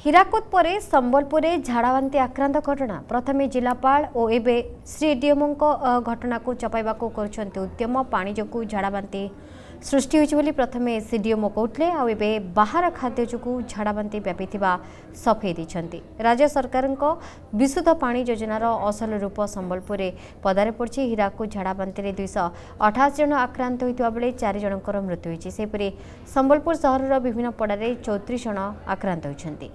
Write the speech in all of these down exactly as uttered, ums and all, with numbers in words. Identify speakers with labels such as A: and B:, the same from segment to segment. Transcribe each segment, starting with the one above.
A: हीराकुद पर संबलपुर झाड़ाबांति आक्रांत घटना प्रथमे जिलापाल और एबे श्रीडीएमओ घटना को चपाइबा कर उद्यम पानी जो झाड़ाबांति सृष्टि होती प्रथमे सीडीएमओ कहते आबे बाहर खाद्य जो झाड़ाबांति व्यापी सफेई देते। राज्य सरकार विशुद्ध पानी योजनार असल रूप संबलपुर पदारे पड़ी। हीराकुद झाड़ाबांति दुईश अठाशी जन आक्रांत होता बेले चार जनकर मृत्यु होती। सेपरी संबलपुर सहर विभिन्न पड़ारे चौतीस जन आक्रांत होती।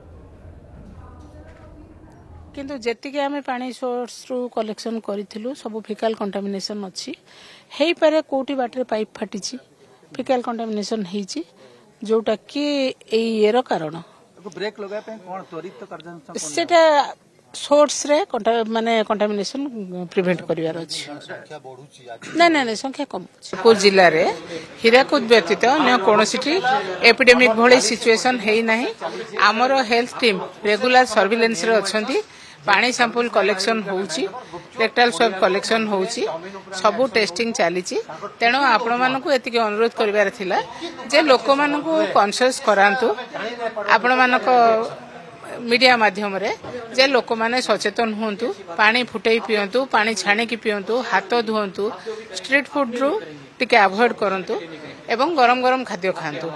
B: किंतु जेतिके आमे पानी सोर्स रु कलेक्शन करिथिलु सब फिकाल कंटामिनेशन अछि हेई पारे कोठी बाटरे पाइप फाटिछि फिकाल कंटामिनेशन हेछि जोटा कि एई एरो कारण
C: ब्रेक लगा पे कोन त्वरित कार्यानुष्ठान
B: सेटा सोर्स रे माने कंटामिनेशन प्रिवेंट करिवार अछि। ना ना ना संख्या कम को जिल्ला रे हीराकुद व्यतीत अन्य कोनोसिटी एपिडेमिक भଳି सिचुएशन हेई नाही। हमर हेल्थ टीम रेगुलर सर्विलेंस रे अछंती। पानी सैंपल कलेक्शन होउची रेक्टल स्वाब कलेक्शन होउची सबु टेस्टिंग चलीची। तेणु आपण मानकु एतिके अनुरोध करिवार थिला जे लोक मानकु कॉन्शियस करांतु आपण मानको मीडिया माध्यम रे जे लोक माने सचेतन हुंतु पानी फुटई पियंतु पानी छाणी की पियंतु हाथ धुवंतु स्ट्रीट फूड रु टिके अवॉइड करंतु एवं गरम गरम खाद्य खांतु।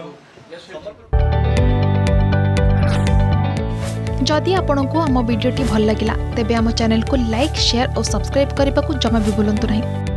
D: जदि आपंक आम भिडी भल लगा तेब आम चैनल को लाइक शेयर और सब्सक्राइब करने को जमा भी भूलु नहीं।